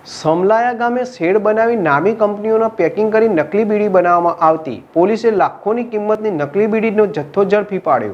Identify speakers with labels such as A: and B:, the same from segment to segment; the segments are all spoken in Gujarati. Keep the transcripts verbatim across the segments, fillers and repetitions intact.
A: સમલાયા ગામે શેડ બનાવી નામી કંપનીઓના પેકિંગ કરી નકલી બીડી બનાવવામાં આવતી પોલીસે લાખોની કિંમતની નકલી બીડીનો જથ્થો ઝડપી પાડ્યો।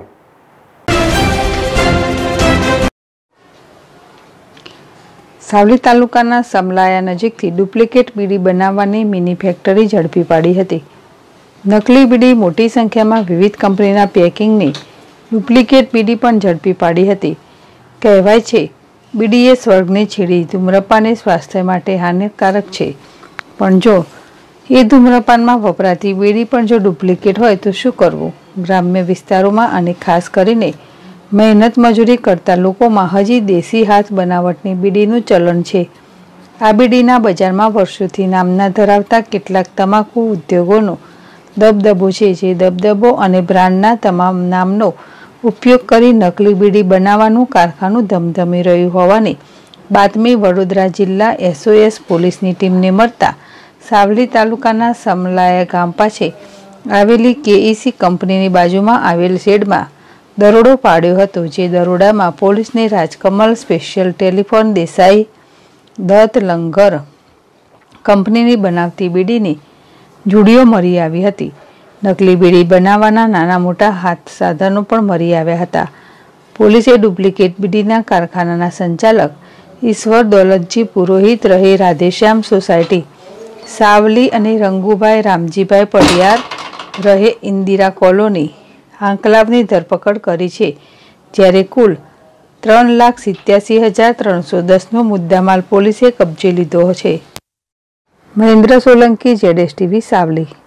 B: સાવલી તાલુકાના સમલાયા નજીકથી ડુપ્લિકેટ બીડી બનાવવાની મિની ફેક્ટરી ઝડપી પાડી હતી। નકલી બીડી મોટી સંખ્યામાં વિવિધ કંપનીના પેકિંગની ડુપ્લિકેટ બીડી પણ ઝડપી પાડી હતી। કહેવાય છે બીડી એ સ્વર્ગની છીડી, ધૂમ્રપાન એ સ્વાસ્થ્ય માટે હાનિકારક છે, પણ જો એ ધૂમ્રપાનમાં વપરાતી બીડી પણ જો ડુપ્લિકેટ હોય તો શું કરવું? ગ્રામ્ય વિસ્તારોમાં અને ખાસ કરીને મહેનત મજૂરી કરતા લોકોમાં હજી દેશી હાથ બનાવટની બીડીનું ચલણ છે। આ બીડીના બજારમાં વર્ષોથી નામના ધરાવતા કેટલાક તમાકુ ઉદ્યોગોનો દબદબો છે, જે દબદબો અને બ્રાન્ડના તમામ નામનો ઉપયોગ કરી નકલી બીડી બનાવવાનું કારખાનું ધમધમી રહ્યું હોવાની બાતમી વડોદરા જિલ્લા એસઓએસ પોલીસની ટીમને મળતા સાવલી તાલુકાના સમલાયા ગામ પાસે આવેલી કેઈસી કંપનીની બાજુમાં આવેલ શેડમાં દરોડો પાડ્યો હતો। જે દરોડામાં પોલીસને રાજકમલ સ્પેશિયલ ટેલિફોન દેસાઈ દત્ત લંગર કંપનીની બનાવતી બીડીની જુડીઓ મળી આવી હતી। નકલી બીડી બનાવવાના નાના મોટા હાથ સાધનો પણ મળી આવ્યા હતા। પોલીસે ડુપ્લિકેટ બીડીના કારખાનાના સંચાલક ઈશ્વર દોલતજી પુરોહિત રહે રાધેશ્યામ સોસાયટી સાવલી અને રંગુભાઈ રામજીભાઈ પડિયાર રહે ઇન્દિરા કોલોની આંકલાવની ધરપકડ કરી છે, જ્યારે કુલ ત્રણ લાખ સિત્યાસી હજાર ત્રણસો દસનો મુદ્દામાલ પોલીસે કબજે લીધો છે। મહેન્દ્ર સોલંકી, જેડેશ ટીવી, સાવલી।